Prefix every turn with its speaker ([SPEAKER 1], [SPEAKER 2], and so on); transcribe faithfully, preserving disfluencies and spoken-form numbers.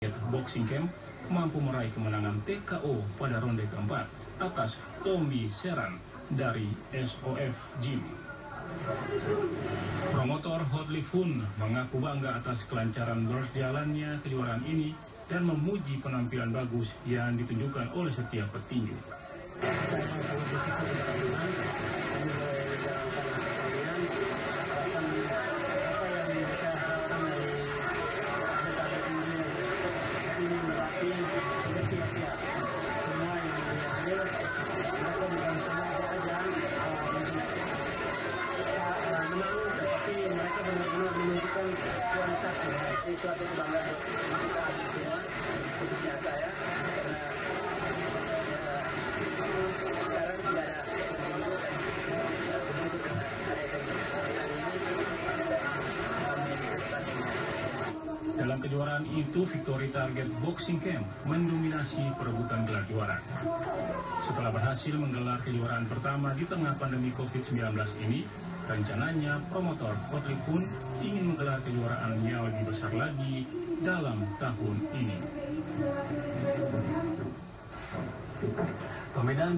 [SPEAKER 1] Boxing Camp mampu meraih kemenangan T K O pada ronde keempat atas Tommy Seran dari S O F Gym. Promotor Hotli Fun mengaku bangga atas kelancaran berjalannya kejuaraan ini dan memuji penampilan bagus yang ditunjukkan oleh setiap petinju.
[SPEAKER 2] Menunjukkan kualitas itu suatu kebanggaan kita semua khususnya saya karena ya, sekarang tidak ada
[SPEAKER 1] Dalam kejuaraan itu, Victory Target Boxing Camp mendominasi perebutan gelar juara. Setelah berhasil menggelar kejuaraan pertama di tengah pandemi covid sembilan belas ini, rencananya promotor Hotli Fun ingin menggelar kejuaraan yang lebih besar lagi dalam tahun ini.